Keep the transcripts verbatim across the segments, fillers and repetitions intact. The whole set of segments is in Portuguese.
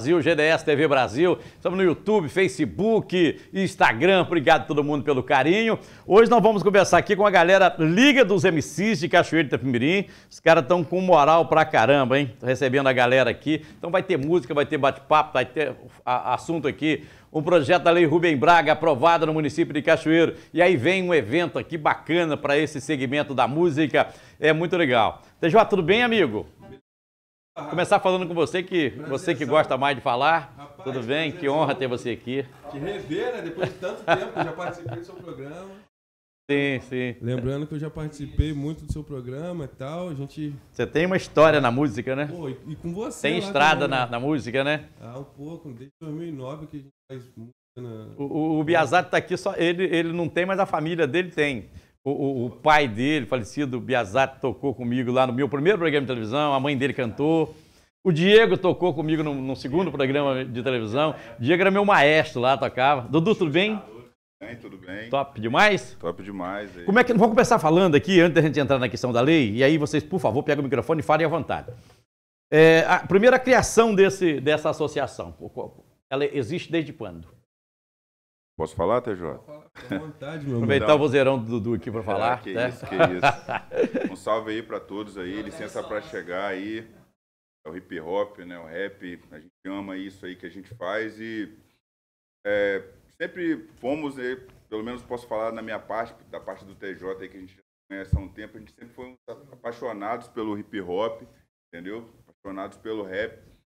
Brasil, G D S T V Brasil. Estamos no YouTube, Facebook, Instagram. Obrigado a todo mundo pelo carinho. Hoje nós vamos conversar aqui com a galera Liga dos M Cs de Cachoeiro de Itapemirim. Os caras estão com moral pra caramba, hein? Tô recebendo a galera aqui. Então vai ter música, vai ter bate-papo, vai ter a, assunto aqui. Um projeto da Lei Rubem Braga aprovado no município de Cachoeiro. E aí vem um evento aqui bacana para esse segmento da música. É muito legal. T J, tudo bem, amigo? Vou começar falando com você, que você que gosta mais de falar. Rapaz, tudo bem? Que honra ter você aqui. Te rever, né? Depois de tanto tempo, eu já participei do seu programa. Sim, sim. Lembrando que eu já participei muito do seu programa e tal, a gente... Você tem uma história na música, né? Pô, e, e com você tem estrada também, na, na música, né? Ah, um pouco, desde dois mil e nove que a gente faz música na... O, o, o Biazat está aqui, só ele, ele não tem, mas a família dele tem. O, o, o pai dele, falecido, o Biazat, tocou comigo lá no meu primeiro programa de televisão, a mãe dele cantou. O Diego tocou comigo no, no segundo programa de televisão. O Diego era meu maestro lá, tocava. Dudu, tudo bem? Bem, tudo bem. Top demais? Top demais. Aí. Como é que... Vamos começar falando aqui, antes da gente entrar na questão da lei, e aí vocês, por favor, pegam o microfone e falem à vontade. É, a primeira criação desse, dessa associação, ela existe desde quando? Posso falar, T J? À vontade, meu Aproveitar então, o vozeirão do Dudu aqui para falar. É, que né? isso, que isso. Um salve aí para todos aí, licença para chegar aí. É o hip hop, né? O rap, a gente ama isso aí que a gente faz e é, sempre fomos, pelo menos posso falar na minha parte, da parte do T J aí que a gente conhece há um tempo, a gente sempre foi apaixonados pelo hip hop, entendeu? Apaixonados pelo rap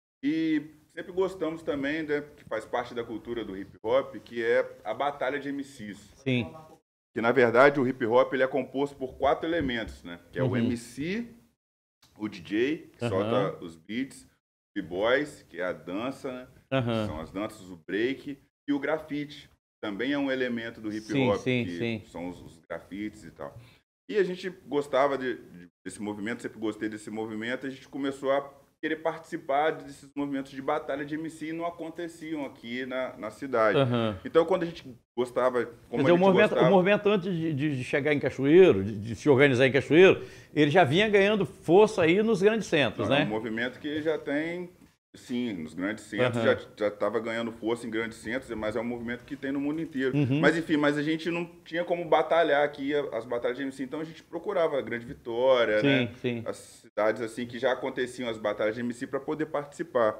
e sempre gostamos também, né, que faz parte da cultura do hip hop, que é a batalha de M Cs. Sim. Que na verdade o hip hop ele é composto por quatro elementos, né? Que é uhum. o M C, o D J, que uhum. solta os beats, o B-boys, que é a dança, né? Uhum. São as danças, o break, e o grafite. Também é um elemento do hip sim, hop, sim, que sim. são os, os grafites e tal. E a gente gostava de, de, desse movimento, sempre gostei desse movimento, a gente começou a querer participar desses movimentos de batalha de M C e não aconteciam aqui na, na cidade. Uhum. Então, quando a gente gostava... Como Quer dizer, a gente o, movimento, gostava... o movimento antes de, de chegar em Cachoeiro, de, de se organizar em Cachoeiro, ele já vinha ganhando força aí nos grandes centros, não, né? É um movimento que já tem... Sim, nos grandes centros, uhum. já estava ganhando força em grandes centros, mas é um movimento que tem no mundo inteiro. Uhum. Mas enfim, mas a gente não tinha como batalhar aqui as batalhas de M C, então a gente procurava a Grande Vitória, sim, né? Sim. As cidades assim que já aconteciam as batalhas de M C para poder participar.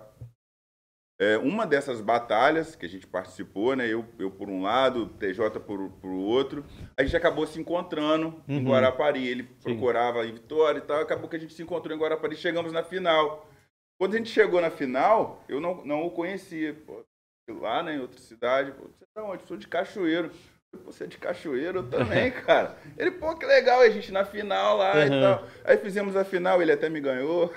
É, uma dessas batalhas que a gente participou, né? Eu, eu por um lado, T J por, por outro, a gente acabou se encontrando uhum. em Guarapari. Ele sim. procurava em Vitória e tal, acabou que a gente se encontrou em Guarapari, chegamos na final. Quando a gente chegou na final, eu não, não o conhecia. Pô, lá, né, em outra cidade. Pô, você tá onde? Sou de Cachoeiro. Pô, você é de Cachoeiro? Eu também, cara. Ele, pô, que legal, a gente na final lá uhum. e tal. Aí fizemos a final, ele até me ganhou.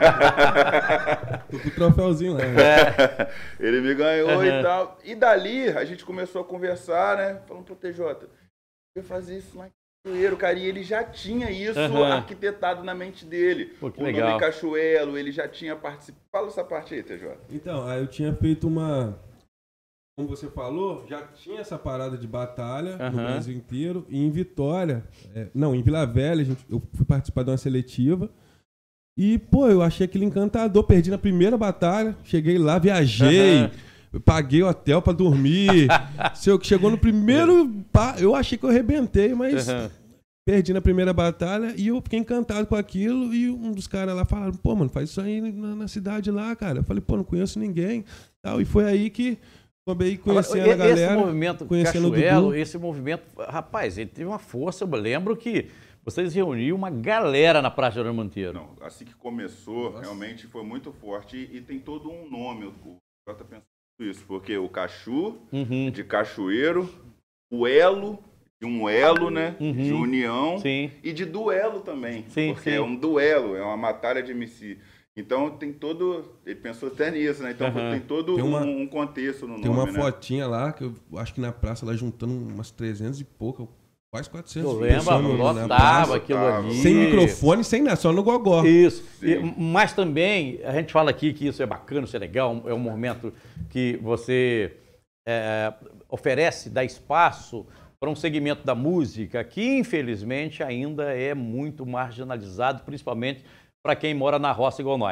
Tô com o troféuzinho lá. Né? É. Ele me ganhou uhum. e tal. E dali, a gente começou a conversar, né? Falando, pô, T J, eu ia fazer isso lá em Cachoeiro, cara, e ele já tinha isso uhum. arquitetado na mente dele. Pô, que o legal. nome Cachoeiro, ele já tinha participado. Fala essa parte aí, T J. Então, aí eu tinha feito uma... Como você falou, já tinha essa parada de batalha uhum. no Brasil inteiro. E em Vitória, é, não, em Vila Velha, a gente, eu fui participar de uma seletiva. E, pô, eu achei aquele encantador. Perdi na primeira batalha, cheguei lá, viajei... Uhum. Eu paguei o hotel pra dormir. Chegou no primeiro... Eu achei que eu arrebentei, mas uhum. perdi na primeira batalha e eu fiquei encantado com aquilo. E um dos caras lá falaram, pô, mano, faz isso aí na, na cidade lá, cara. Eu falei, pô, não conheço ninguém. E foi aí que acabei conhecendo Agora, a galera. Esse movimento Cachoeiro, esse movimento... Rapaz, ele teve uma força. Eu lembro que vocês reuniram uma galera na Praça de Jerônimo Monteiro. Não, assim que começou, Nossa. realmente foi muito forte. E, e tem todo um nome. O J tá pensando isso, porque o Cachu, uhum. de Cachoeiro, o elo, de um elo, né, uhum. de união, sim. e de duelo também, sim, porque sim. é um duelo, é uma batalha de M C. Então tem todo, ele pensou até nisso, né, então uhum. tem todo tem uma, um, um contexto no tem nome, Tem uma né? fotinha lá, que eu acho que na praça, lá juntando umas trezentas e pouca, quase quatrocentas eu lembro, lotava aquilo ali. Sem microfone, sem nada, só no gogó. Isso. E, mas também, a gente fala aqui que isso é bacana, isso é legal, é um momento que você é, oferece, dá espaço para um segmento da música que, infelizmente, ainda é muito marginalizado, principalmente para quem mora na roça igual nós.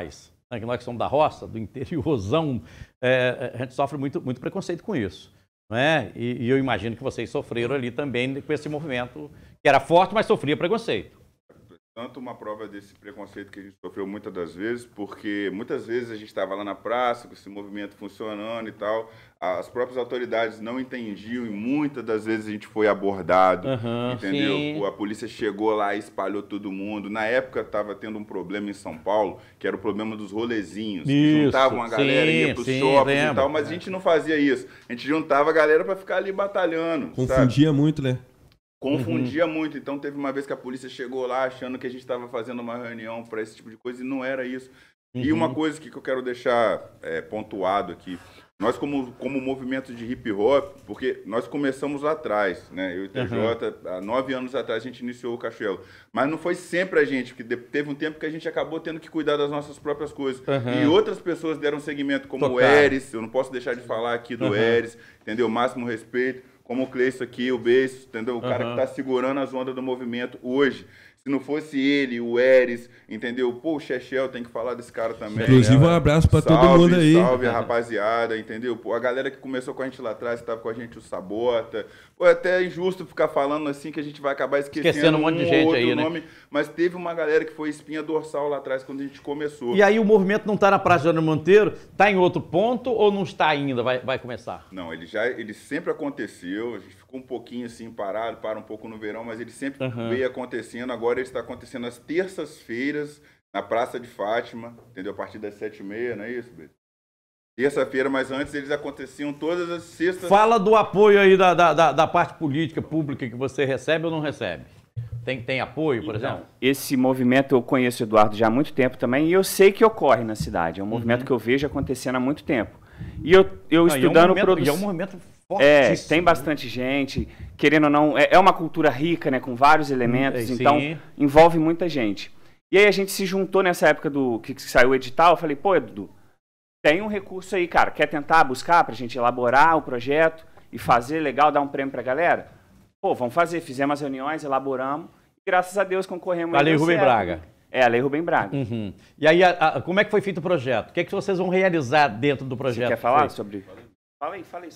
né, que nós que somos da roça, do interiorzão, é, a gente sofre muito, muito preconceito com isso. Não é? E, e eu imagino que vocês sofreram ali também com esse movimento, que era forte, mas sofria preconceito. Tanto uma prova desse preconceito que a gente sofreu muitas das vezes, porque muitas vezes a gente estava lá na praça, com esse movimento funcionando e tal, as próprias autoridades não entendiam e muitas das vezes a gente foi abordado, uhum, entendeu? Sim. A polícia chegou lá e espalhou todo mundo. Na época estava tendo um problema em São Paulo, que era o problema dos rolezinhos. Isso, juntavam a galera, sim, ia para os shoppings e tal, mas a gente não fazia isso. A gente juntava a galera para ficar ali batalhando. Confundia sabe? muito, né? Confundia uhum. muito, então teve uma vez que a polícia chegou lá achando que a gente estava fazendo uma reunião para esse tipo de coisa e não era isso. Uhum. E uma coisa que eu quero deixar é, pontuado aqui, nós como, como movimento de hip hop, porque nós começamos lá atrás, né? Eu e o T J, uhum. há nove anos atrás a gente iniciou o Cachoelo, mas não foi sempre a gente, porque teve um tempo que a gente acabou tendo que cuidar das nossas próprias coisas. Uhum. E outras pessoas deram seguimento, como Tocar. o Eris, eu não posso deixar de falar aqui do uhum. Eris, entendeu? Máximo respeito. Como o Cleiton aqui, o Beijo, entendeu? O uhum. cara que tá segurando as ondas do movimento hoje. Se não fosse ele, o Eris, entendeu? Pô, o Chechel tem que falar desse cara também. Inclusive, né? Um abraço pra salve, todo mundo aí. Salve, rapaziada, entendeu? Pô, a galera que começou com a gente lá atrás, que tava com a gente, o Sabota. Pô, é até injusto ficar falando assim, que a gente vai acabar esquecendo, esquecendo um monte de gente aí, nome, né? Mas teve uma galera que foi espinha dorsal lá atrás quando a gente começou. E aí o movimento não tá na Praça Jerônimo Monteiro, tá em outro ponto ou não está ainda? Vai, vai começar? Não, ele já, ele sempre aconteceu, a gente ficou um pouquinho assim parado, para um pouco no verão, mas ele sempre uhum. veio acontecendo. Agora ele está acontecendo às terças-feiras na Praça de Fátima, entendeu? A partir das sete e meia, não é isso, Beto? Terça-feira, mas antes eles aconteciam todas as sextas. Fala do apoio aí da, da, da parte política pública que você recebe ou não recebe? Tem, tem apoio, por então, exemplo? Esse movimento eu conheço o Eduardo já há muito tempo também e eu sei que ocorre na cidade. É um uhum. movimento que eu vejo acontecendo há muito tempo. E eu, eu não, estudando produção. E é um movimento É, tem bastante gente, querendo ou não, é, é uma cultura rica, né, com vários elementos, hum, então envolve muita gente. E aí a gente se juntou nessa época do que, que saiu o edital, eu falei, pô, Edu, tem um recurso aí, cara, quer tentar buscar pra gente elaborar o projeto e fazer legal, dar um prêmio pra galera? Pô, vamos fazer, fizemos as reuniões, elaboramos, e graças a Deus concorremos. A Lei Rubem Braga. É, a Lei Rubem Braga. Uhum. E aí, a, a, como é que foi feito o projeto? O que é que vocês vão realizar dentro do projeto? Você quer falar feito? sobre... Fala aí, fala aí.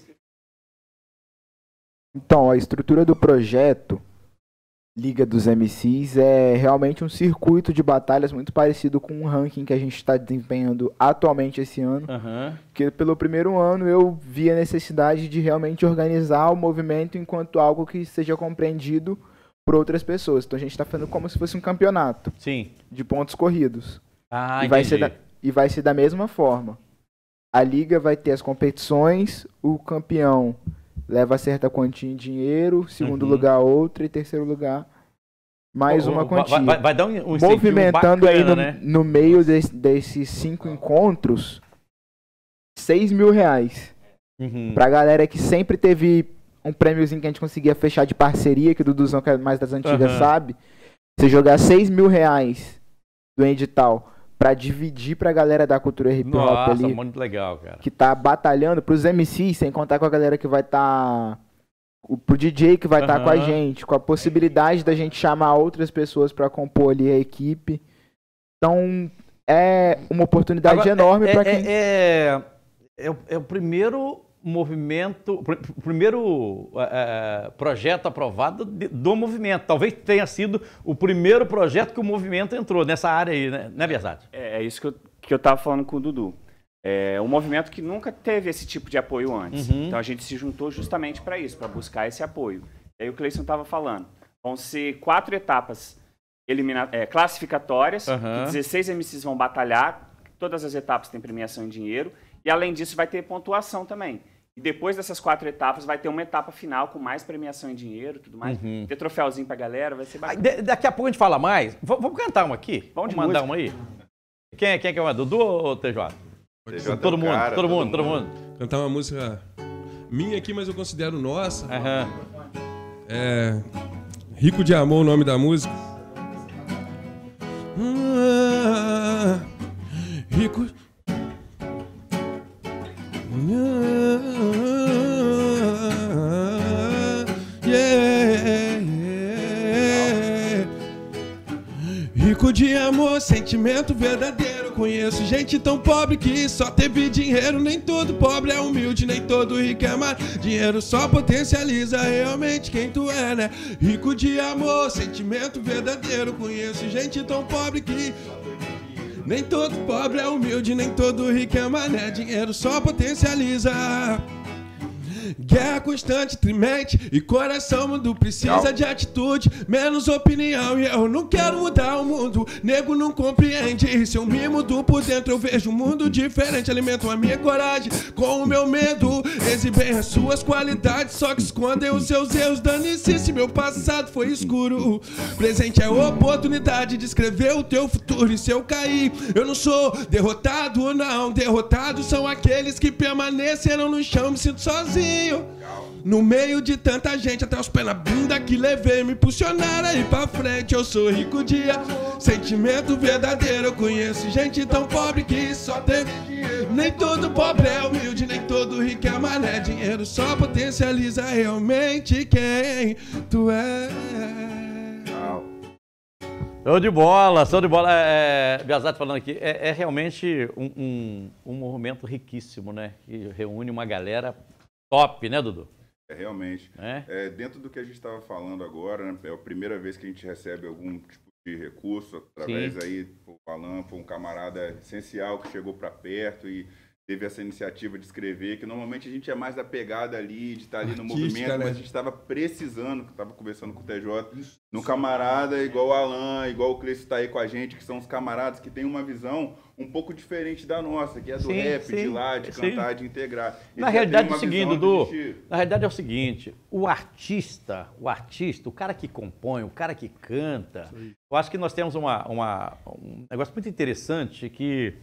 Então, a estrutura do projeto Liga dos M Cs é realmente um circuito de batalhas muito parecido com um ranking que a gente está desempenhando atualmente esse ano. Uhum. Porque pelo primeiro ano eu vi a necessidade de realmente organizar o movimento enquanto algo que seja compreendido por outras pessoas. Então a gente está fazendo como se fosse um campeonato. Sim. De pontos corridos. Ah, e, vai ser da, e vai ser da mesma forma. A Liga vai ter as competições, o campeão leva certa quantia em dinheiro, segundo uhum. lugar outra e terceiro lugar mais oh, uma quantia. Vai, vai dar um, um movimentando bacana, aí no, né? no meio de, desses cinco encontros, seis mil reais. Uhum. Pra galera que sempre teve um prêmiozinho que a gente conseguia fechar de parceria, que o Duduzão, que é mais das antigas, uhum. sabe? Você jogar seis mil reais do edital pra dividir pra galera da cultura hip hop Nossa, ali. muito legal, cara. Que tá batalhando pros M Cs, sem contar com a galera que vai estar... Tá, pro D J que vai estar uhum. tá com a gente, com a possibilidade da gente chamar outras pessoas pra compor ali a equipe. Então, é uma oportunidade Agora, enorme é, pra é, quem... É, é, é, é o primeiro movimento, o primeiro é, projeto aprovado de, do movimento. Talvez tenha sido o primeiro projeto que o movimento entrou nessa área aí, né? Não é verdade? É, é isso que eu, que eu tava falando com o Dudu. É um movimento que nunca teve esse tipo de apoio antes. Uhum. Então a gente se juntou justamente para isso, para buscar esse apoio. E aí o Cleison estava falando. Vão ser quatro etapas elimina é, classificatórias, uhum. que dezesseis M Cs vão batalhar, todas as etapas têm premiação em dinheiro, e além disso vai ter pontuação também. E depois dessas quatro etapas vai ter uma etapa final com mais premiação em dinheiro, tudo mais. Uhum. Ter troféuzinho pra galera, vai ser bacana. Daqui a pouco a gente fala mais. V vamos cantar uma aqui? Vamos, vamos mandar uma aí? Quem é, quem é que é uma? Dudu ou T J? Todo mundo, cara, todo, todo mundo, todo mundo. Cantar uma música minha aqui, mas eu considero nossa. Uhum. É... Rico de Amor, o nome da música. Ah, rico... Yeah, yeah. Rico de amor, sentimento verdadeiro. conheço gente tão pobre que só teve dinheiro. Nem todo pobre é humilde, nem todo rico é má. Dinheiro só potencializa realmente quem tu é, né? Rico de amor, sentimento verdadeiro. Conheço gente tão pobre que nem todo pobre é humilde, nem todo rico é mané. Dinheiro só potencializa. Guerra constante, trimente e coração, mundo precisa de atitude, menos opinião. E eu não quero mudar o mundo, nego não compreende. E se eu me mudo por dentro eu vejo um mundo diferente. Alimento a minha coragem com o meu medo, exibem as suas qualidades, só que escondem os seus erros. Dane-se se meu passado foi escuro. Presente é a oportunidade de escrever o teu futuro. E se eu cair, eu não sou derrotado, não. Derrotados são aqueles que permaneceram no chão. Me sinto sozinho no meio de tanta gente, até os pés na bunda que levei, me impulsionaram aí pra frente. Eu sou rico de sentimento verdadeiro. Eu conheço gente tão pobre que só tem dinheiro. Nem todo pobre é humilde, nem todo rico é mané. Dinheiro só potencializa realmente quem tu é. Show de bola, show de bola. É, é, Biazatti falando aqui, é, é realmente um, um, um movimento riquíssimo, né? Que reúne uma galera top, né, Dudu? É, realmente. É? É, dentro do que a gente estava falando agora, né, é a primeira vez que a gente recebe algum tipo de recurso através Sim. aí, o Alan foi um camarada essencial que chegou para perto e teve essa iniciativa de escrever, que normalmente a gente é mais da pegada ali, de estar ali no movimento, né? Mas a gente estava precisando, que estava conversando com o T J, no camarada igual o Alan, igual o Cleiton está aí com a gente, que são os camaradas que têm uma visão um pouco diferente da nossa, que é do sim, rap, sim, de lá, de sim. cantar, de integrar. Na realidade é o seguinte, Dudu, gente... na realidade é o seguinte, o artista, o artista, o cara que compõe, o cara que canta, eu acho que nós temos uma, uma, um negócio muito interessante que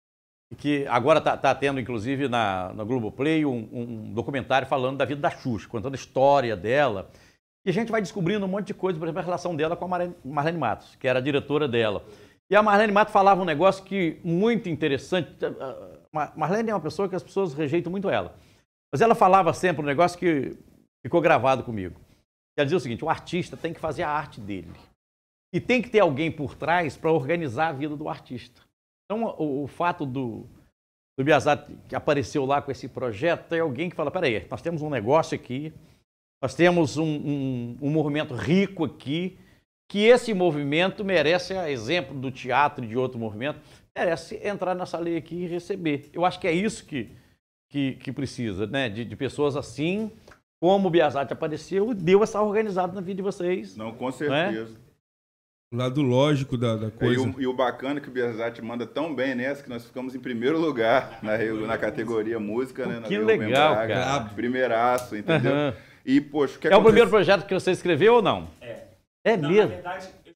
que agora está tá tendo, inclusive, na, na Globoplay, um, um documentário falando da vida da Xuxa, contando a história dela. E a gente vai descobrindo um monte de coisa, por exemplo, a relação dela com a Marlene, Marlene Matos, que era a diretora dela. E a Marlene Matos falava um negócio que muito interessante. A Marlene é uma pessoa que as pessoas rejeitam muito ela. Mas ela falava sempre um negócio que ficou gravado comigo. Ela dizia o seguinte, o artista tem que fazer a arte dele. E tem que ter alguém por trás para organizar a vida do artista. Então, o, o fato do, do Biazatti, que apareceu lá com esse projeto, é alguém que fala, peraí, nós temos um negócio aqui, nós temos um, um, um movimento rico aqui, que esse movimento merece, a exemplo do teatro e de outro movimento, merece entrar nessa lei aqui e receber. Eu acho que é isso que, que, que precisa, né? De, de pessoas assim, como o Biazatti apareceu, deu essa organizada na vida de vocês. Não, com certeza. Né? O lado lógico da, da coisa. É, e, o, e o bacana é que o Biazatti manda tão bem nessa que nós ficamos em primeiro lugar na, na categoria música, né? Na que legal, Braga, cara. Primeiraço, entendeu? Uhum. E, poxa, o que É acontece... o primeiro projeto que você escreveu ou não? É. É não, mesmo? Na verdade, eu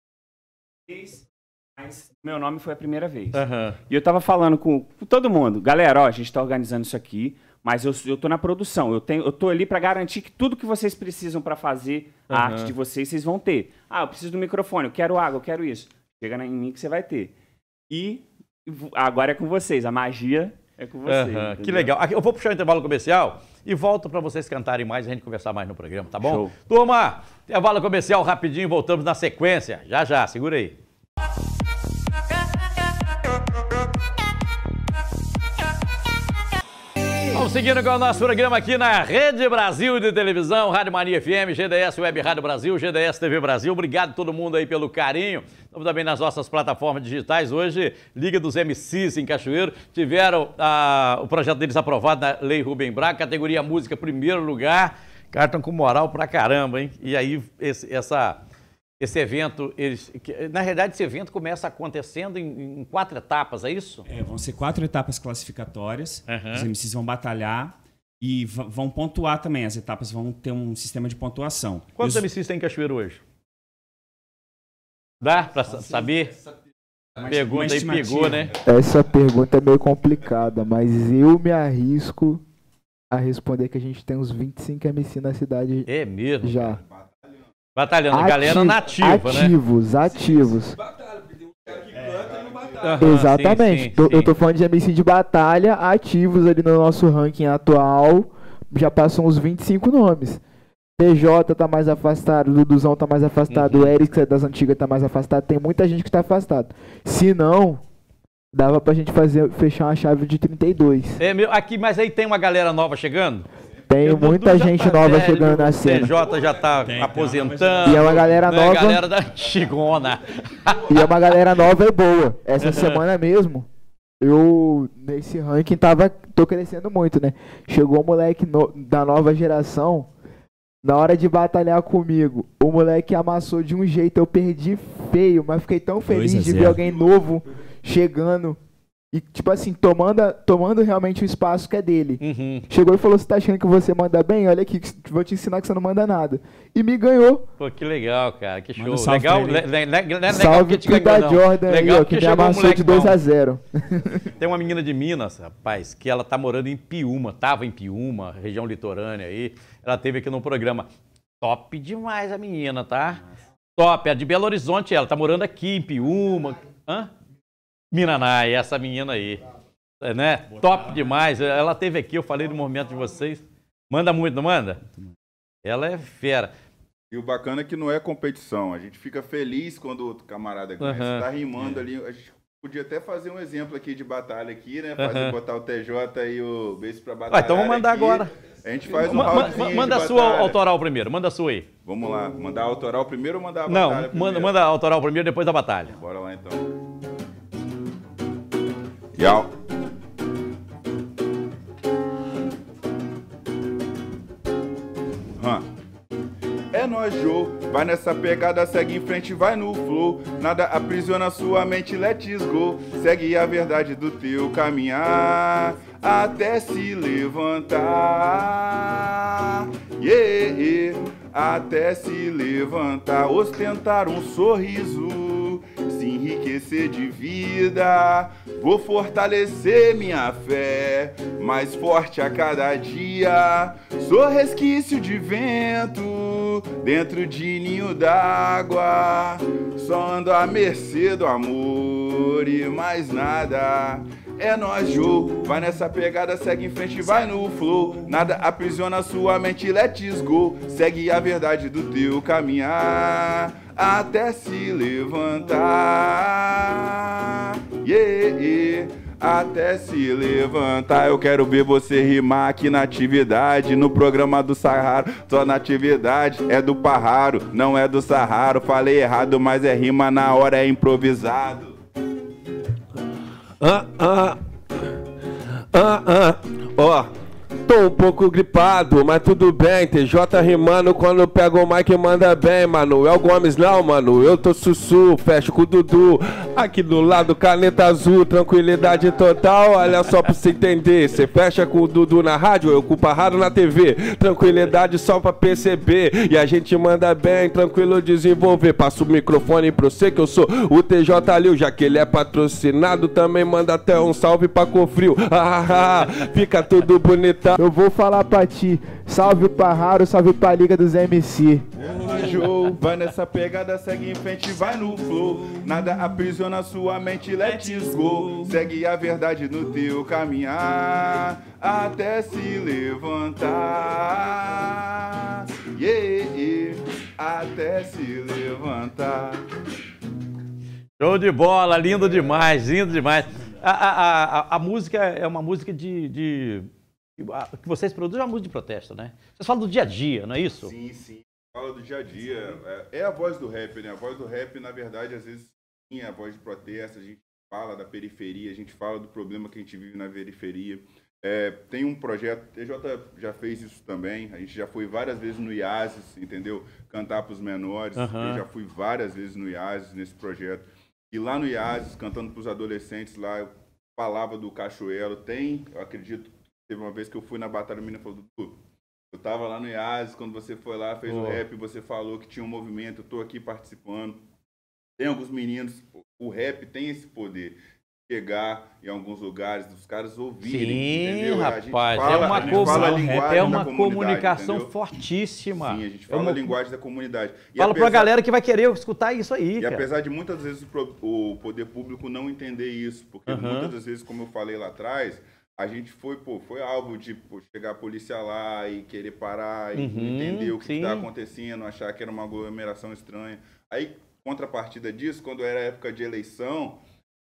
fiz, mas meu nome foi a primeira vez. Uhum. E eu tava falando com, com todo mundo. Galera, ó, a gente tá organizando isso aqui, mas eu, eu tô na produção. Eu, tenho, eu tô ali para garantir que tudo que vocês precisam para fazer a uhum. arte de vocês, vocês vão ter. Ah, eu preciso do microfone, eu quero água, eu quero isso. Chega em mim que você vai ter. E agora é com vocês, a magia é com vocês. Uhum. Que legal. Aqui, eu vou puxar o intervalo comercial e volto para vocês cantarem mais e a gente conversar mais no programa, tá bom? Show. Turma, intervalo comercial rapidinho, voltamos na sequência. Já, já, segura aí. Vamos seguindo com o nosso programa aqui na Rede Brasil de Televisão, Rádio Mania F M, G D S Web Rádio Brasil, G D S T V Brasil. Obrigado a todo mundo aí pelo carinho. Estamos também nas nossas plataformas digitais. Hoje, Liga dos M Cs em Cachoeiro. Tiveram ah, o projeto deles aprovado na Lei Rubem Braga, categoria música, primeiro lugar. Cara, estão com moral pra caramba, hein? E aí, esse, essa... Esse evento, eles, na realidade, esse evento começa acontecendo em, em quatro etapas, é isso? É, vão ser quatro etapas classificatórias, uhum. Os M Cs vão batalhar e vão pontuar também, as etapas vão ter um sistema de pontuação. Quantos os... M Cs tem em Cachoeiro hoje? Dá para saber? Essa pergunta aí pegou, né? Essa pergunta é meio complicada, mas eu me arrisco a responder que a gente tem uns vinte e cinco M C na cidade. É mesmo? Já. Batalhando, Ati galera nativa, ativos, né? Ativos, ativos. Uhum, exatamente. sim, sim, tô, sim. Eu tô falando de M C de batalha, ativos ali no nosso ranking atual. Já passam uns vinte e cinco nomes. P J tá mais afastado, o Duduzão tá mais afastado, uhum. O Eric, que é das antigas, tá mais afastado. Tem muita gente que tá afastado. Se não, dava pra gente fazer, fechar uma chave de trinta e dois. É, meu, aqui, mas aí tem uma galera nova chegando? Tem Eu, muita Dudu gente tá nova velho, chegando na cena. O T J já tá Tem, aposentando. E é uma galera né, nova. A galera da antigona. E é uma galera nova e boa. Essa semana mesmo, eu, nesse ranking, tava, tô crescendo muito, né? Chegou um moleque no, da nova geração, na hora de batalhar comigo, o moleque amassou de um jeito, eu perdi feio, mas fiquei tão feliz de ver alguém novo chegando e, tipo assim, tomando, tomando realmente o espaço que é dele. Uhum. Chegou e falou, você tá achando que você manda bem? Olha aqui, vou te ensinar que você não manda nada. E me ganhou. Pô, que legal, cara, que show. Manda um salve Legal, pra ele. le, le, le, le, Salve legal pro da Jordan aí, legal ó, que me chegou um amassou moleque de dois bom. a zero. Tem uma menina de Minas, rapaz, que ela tá morando em Piúma, tava em Piúma, região litorânea aí. Ela teve aqui no programa. Top demais a menina, tá? Top, a de Belo Horizonte, ela tá morando aqui em Piúma. Hã? Miranai, essa menina aí. É, né? Top demais. Ela teve aqui, eu falei do movimento de vocês. Manda muito, não manda? Ela é fera. E o bacana é que não é competição. A gente fica feliz quando o outro camarada ganha. Uhum. Você tá rimando ali. A gente podia até fazer um exemplo aqui de batalha aqui, né? Fazer, Uhum. botar o T J e o beijo pra batalha. Ah, então vamos mandar aqui. agora. A gente faz um Ma- ma- roundzinho manda a de sua batalha. autoral primeiro, manda a sua aí. Vamos lá. Mandar a autoral primeiro ou mandar a Não, batalha manda, primeiro? manda a autoral primeiro, depois da batalha. Bora lá então. Tchau. Hã. É nóis, Joe. Vai nessa pegada, segue em frente, vai no flow. Nada aprisiona sua mente, let's go. Segue a verdade do teu caminhar até se levantar. Yeah, yeah. Até se levantar, ostentar um sorriso, se enriquecer de vida. Vou fortalecer minha fé, mais forte a cada dia. Sou resquício de vento dentro de ninho d'água. Só ando à mercê do amor e mais nada. É nóis, Joe. Vai nessa pegada, segue em frente, vai no flow. Nada aprisiona sua mente, let's go. Segue a verdade do teu caminhar até se levantar. Yeah, yeah. Até se levantar. Eu quero ver você rimar aqui na atividade, no programa do Sarraro. Só na atividade é do Parraro, não é do Sarraro. Falei errado, mas é rima na hora, é improvisado. Ah, ah, ah, ah, ó, tô um pouco gripado, mas tudo bem. T J rimando quando pega o mic manda bem. Manuel Gomes não, mano, eu tô sussu, fecho com o Dudu. Aqui do lado, caneta azul, tranquilidade total. Olha só pra você entender, cê fecha com o Dudu na rádio, eu com o Parraro na T V. Tranquilidade só pra perceber, e a gente manda bem, tranquilo desenvolver. Passo o microfone pra você que eu sou o T J Liu, já que ele é patrocinado, também manda até um salve pra Cofrio. Ah, ah, ah, fica tudo bonitão. Eu vou falar pra ti, salve o Parraro, salve pra Liga dos M C. Joe, vai nessa pegada, segue em frente, vai no flow. Nada aprisiona sua mente, let's go. Segue a verdade no teu caminhar até se levantar. Yeah, yeah. Até se levantar. Show de bola, lindo demais, lindo demais. A, a, a, a música é uma música de... de... que vocês produzem é uma música de protesto, né? Vocês falam do dia a dia, não é isso? Sim, sim. Fala do dia a dia. É, é a voz do rap, né? A voz do rap, na verdade, às vezes, sim, é a voz de protesto. A gente fala da periferia, a gente fala do problema que a gente vive na periferia. É, tem um projeto, T J já fez isso também. A gente já foi várias vezes no IASES, entendeu? Cantar para os menores. Uhum. Eu já fui várias vezes no IASES, nesse projeto. E lá no IASES, cantando para os adolescentes lá, eu falava do Cachoelo. Tem, eu acredito, teve uma vez que eu fui na Batalha, a menina falou, Dudu, eu tava lá no IASES, quando você foi lá, fez oh. o rap, você falou que tinha um movimento, eu tô aqui participando. Tem alguns meninos, o rap tem esse poder. Chegar em alguns lugares, dos caras ouvirem, Sim, entendeu? rapaz, fala, é uma, co fala a linguagem é uma da comunicação entendeu? fortíssima. Sim, a gente fala é uma... a linguagem da comunidade. E fala apesar... pra galera que vai querer escutar isso aí, E cara. apesar de muitas vezes o poder público não entender isso, porque uhum. muitas das vezes, como eu falei lá atrás, a gente foi, pô, foi alvo de pô, chegar a polícia lá e querer parar e uhum, entender o que está sim. acontecendo, achar que era uma aglomeração estranha. Aí, contrapartida disso, quando era época de eleição,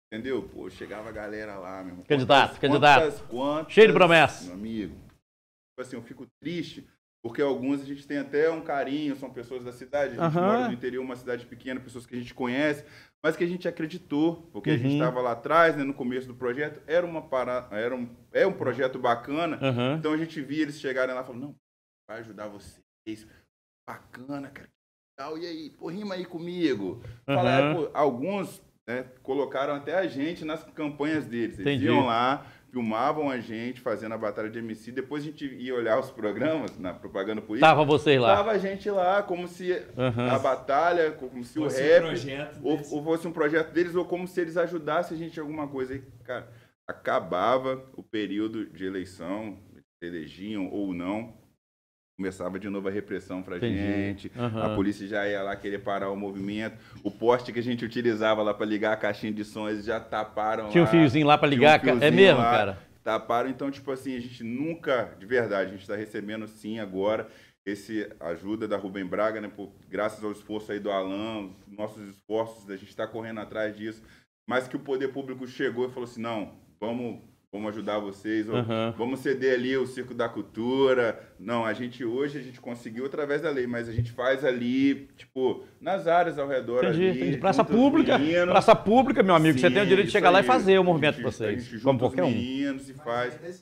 Entendeu? Pô, chegava a galera lá, meu irmão. Candidato, quantas, candidato. Quantas, quantas, cheio de promessas. Meu amigo. Tipo assim, eu fico triste, porque alguns a gente tem até um carinho, são pessoas da cidade, a gente uhum. mora no interior, uma cidade pequena, pessoas que a gente conhece, mas que a gente acreditou, porque uhum. a gente estava lá atrás, né, no começo do projeto, era, uma para... era um... é um projeto bacana, uhum. então a gente via eles chegarem lá e falaram, não, vai ajudar vocês, bacana, cara, e aí, pô, rima aí comigo. Uhum. Fala, é, pô, alguns né, colocaram até a gente nas campanhas deles, eles Entendi. iam lá, filmavam a gente fazendo a batalha de M C, depois a gente ia olhar os programas na propaganda política. Tava vocês lá. Tava a gente lá, como se uhum. a batalha, como se fosse o rap, um ou, ou fosse um projeto deles, ou como se eles ajudassem a gente em alguma coisa. Aí, cara, acabava o período de eleição, elegiam ou não, começava de novo a repressão pra Entendi. gente, uhum. a polícia já ia lá querer parar o movimento, o poste que a gente utilizava lá para ligar a caixinha de som, eles já taparam Tinha lá. um fiozinho lá para ligar, um é mesmo, lá, cara? Taparam, então, tipo assim, a gente nunca, de verdade, a gente está recebendo sim agora esse ajuda da Rubem Braga, né, por, graças ao esforço aí do Alan, nossos esforços, a gente está correndo atrás disso, mas que o poder público chegou e falou assim, não, vamos... Vamos ajudar vocês, uhum. vamos ceder ali o Circo da Cultura. Não, a gente hoje, a gente conseguiu através da lei, mas a gente faz ali, tipo, nas áreas ao redor entendi, ali. Entendi. Praça pública, meninos. praça pública, meu amigo, Sim, você tem o direito de chegar aí, lá e fazer o movimento de vocês, a gente como qualquer um. meninos e faz.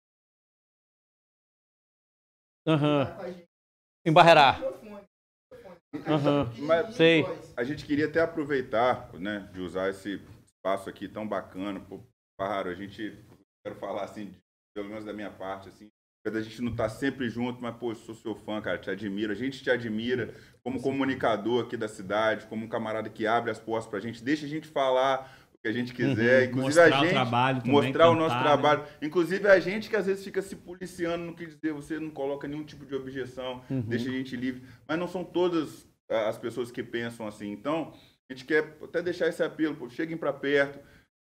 Uhum. Embarrear. Uhum. Mas Sei. A gente queria até aproveitar, né, de usar esse espaço aqui tão bacana, pô, Parraro, a gente... Quero falar assim, pelo menos da minha parte, assim, a gente não tá sempre junto, mas, pô, eu sou seu fã, cara, te admiro. A gente te admira como comunicador aqui da cidade, como um camarada que abre as portas pra gente, deixa a gente falar o que a gente quiser. Uhum. Inclusive mostrar a gente, o trabalho também, mostrar o nosso cantar, trabalho. Né? Inclusive a gente que às vezes fica se policiando, não quer dizer, você não coloca nenhum tipo de objeção, uhum. deixa a gente livre. Mas não são todas as pessoas que pensam assim. Então, a gente quer até deixar esse apelo, pô, cheguem pra perto.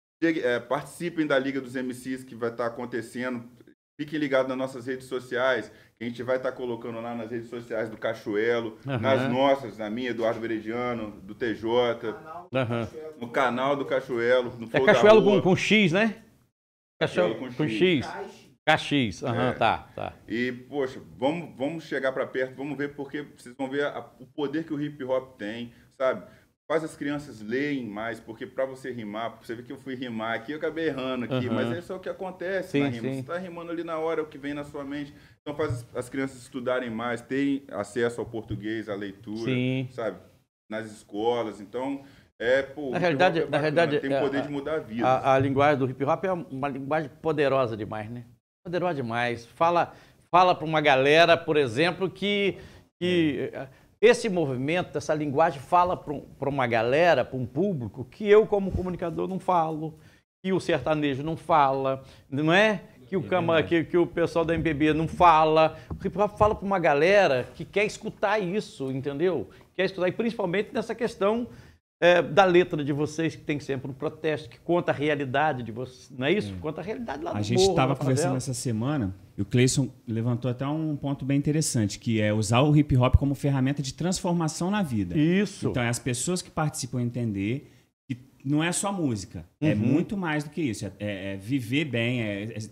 É, participem da Liga dos M Cs que vai estar acontecendo. Fiquem ligados nas nossas redes sociais, que a gente vai estar colocando lá nas redes sociais do Cachoelo, uhum. nas nossas, na minha, Eduardo Verediano, do T J, uhum. no canal do Cachoelo. No é Cachoelo com, com X, né? Cachoelo com, com X. K X, uhum, é. tá, tá. E, poxa, vamos, vamos chegar para perto, vamos ver, porque vocês vão ver a, o poder que o hip hop tem, sabe? Faz as crianças leem mais, porque para você rimar, você vê que eu fui rimar aqui, eu acabei errando aqui, uhum. mas isso é o que acontece sim, na rima. Sim. Você está rimando ali na hora, é o que vem na sua mente. Então faz as crianças estudarem mais, terem acesso ao português, à leitura, sim. sabe? Nas escolas. Então, é, pô, na realidade, é na realidade tem o poder a, de mudar a vida. A, a linguagem do hip hop é uma linguagem poderosa demais, né? Poderosa demais. Fala, fala para uma galera, por exemplo, que... que é. Esse movimento, essa linguagem fala para uma galera, para um público, que eu, como comunicador, não falo, que o sertanejo não fala, não é? Que o, cama, que, que o pessoal da M P B não fala. O hip hop fala para uma galera que quer escutar isso, entendeu? Quer escutar, e principalmente nessa questão é, da letra de vocês, que tem sempre um protesto, que conta a realidade de vocês, não é isso? É. Conta a realidade lá do A gente estava conversando essa semana, e o Cleison levantou até um ponto bem interessante, que é usar o hip hop como ferramenta de transformação na vida. Isso. Então, é as pessoas que participam entender que não é só música, uhum. é muito mais do que isso. É, é, é viver bem, é, é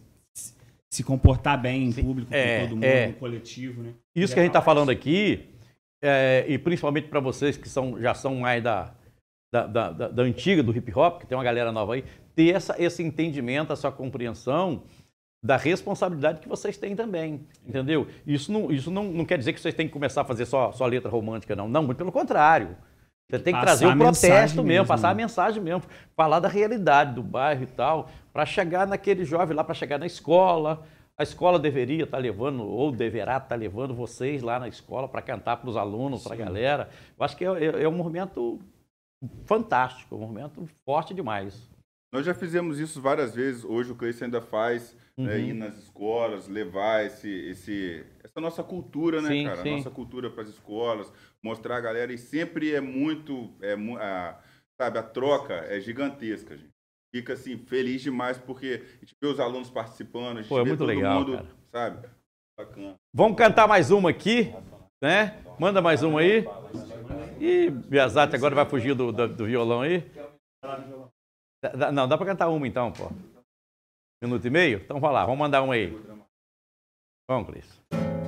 se comportar bem em público, é, com todo mundo, é. no coletivo. Né? Isso que a gente está falando aqui, é, e principalmente para vocês que são, já são mais da... Da, da, da, da antiga, do hip hop, que tem uma galera nova aí, ter essa, esse entendimento, essa compreensão da responsabilidade que vocês têm também, entendeu? Isso não, isso não, não quer dizer que vocês têm que começar a fazer só, só letra romântica, não. Não, muito pelo contrário. Você tem que passar trazer o protesto mesmo, mesmo, passar a mensagem mesmo, falar da realidade do bairro e tal, para chegar naquele jovem lá, para chegar na escola. A escola deveria estar levando, ou deverá estar levando vocês lá na escola para cantar para os alunos, para a galera. Eu acho que é, é, é um movimento... fantástico, um movimento forte demais. Nós já fizemos isso várias vezes, hoje o Cleison ainda faz, uhum. né, ir nas escolas, levar esse, esse, essa nossa cultura, né, sim, cara? Sim. Nossa cultura para as escolas, mostrar a galera, e sempre é muito, é, a, sabe, a troca é gigantesca, gente. Fica, assim, feliz demais, porque a gente vê os alunos participando, a gente Pô, é vê muito todo legal, mundo, cara. sabe? Bacana. Vamos cantar mais uma aqui, né? Manda mais uma aí. Ih, Biazati agora vai fugir do, do, do violão aí. Dá, não, dá pra cantar uma então, pô. Minuto e meio? Então vai lá, vamos mandar uma aí. Vamos, Cleiton.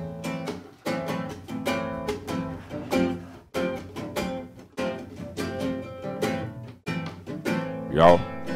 Legal.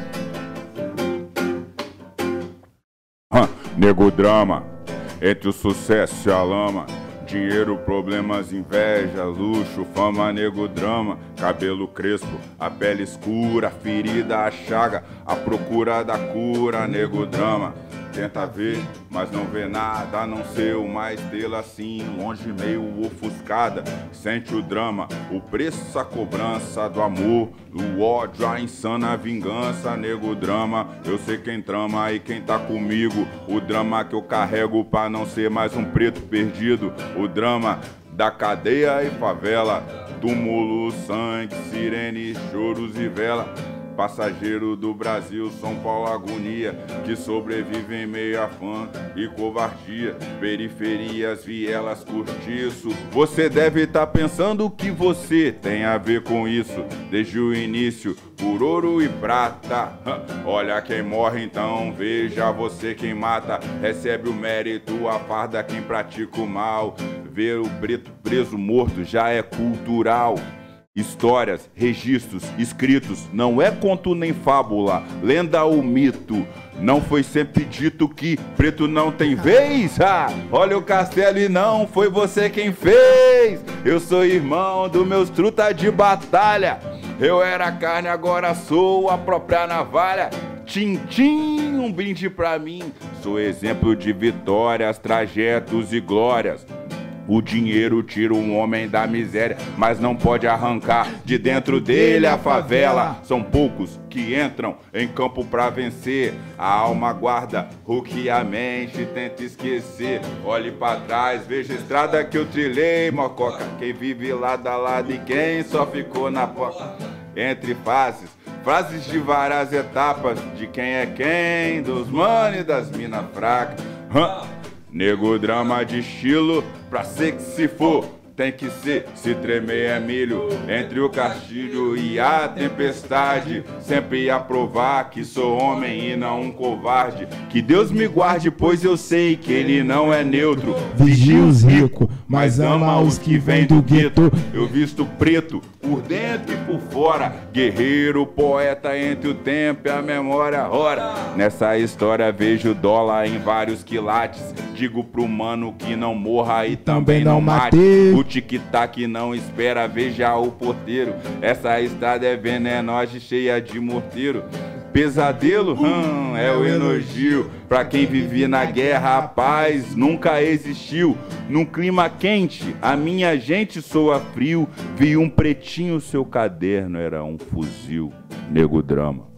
Nego drama, entre o sucesso e a lama. Dinheiro, problemas, inveja, luxo, fama, nego drama. Cabelo crespo, a pele escura, ferida, a chaga, a procura da cura, nego drama. Tenta ver, mas não vê nada, a não ser o mais dele assim, longe meio ofuscada. Sente o drama, o preço, a cobrança do amor, o ódio, a insana vingança, nego drama. Eu sei quem trama e quem tá comigo, o drama que eu carrego pra não ser mais um preto perdido. O drama da cadeia e favela, túmulo, sangue, sirene, choros e vela. Passageiro do Brasil, São Paulo, agonia, que sobrevive em meio a fã e covardia. Periferias, vielas, cortiço. Você deve estar pensando que você tem a ver com isso. Desde o início, por ouro e prata. Olha quem morre então, veja você quem mata. Recebe o mérito, a farda quem pratica o mal. Ver o preto preso morto já é cultural. Histórias, registros, escritos, não é conto nem fábula, lenda ou mito. Não foi sempre dito que preto não tem vez? Ah, olha o castelo e não foi você quem fez. Eu sou irmão dos meus truta de batalha. Eu era carne, agora sou a própria navalha. Tchim, tchim, um brinde pra mim. Sou exemplo de vitórias, trajetos e glórias. O dinheiro tira um homem da miséria, mas não pode arrancar de dentro dele a favela. São poucos que entram em campo pra vencer. A alma guarda o que a mente tenta esquecer. Olhe pra trás, veja a estrada que eu trilhei, mococa. Quem vive lado a lado e quem só ficou na porta. Entre fases, frases de várias etapas, de quem é quem, dos mano e das mina fracas. Hã? Nego drama de estilo, pra ser que se for, tem que ser, se tremer é milho. Entre o castilho e a tempestade, sempre ia provar que sou homem e não um covarde. Que Deus me guarde, pois eu sei que ele não é neutro. Vigia os ricos, mas ama os que vêm do gueto. Eu visto preto, por dentro e por fora. Guerreiro, poeta entre o tempo e a memória. Ora, nessa história vejo dólar em vários quilates. Digo pro mano que não morra e também, também não mate. O tic-tac não espera, veja o porteiro. Essa estrada é venenosa e cheia de morteiro. Pesadelo, hum, é o elogio. Pra quem vive na guerra, a paz nunca existiu. Num clima quente, a minha gente soa frio. Vi um pretinho, seu caderno era um fuzil. Nego drama.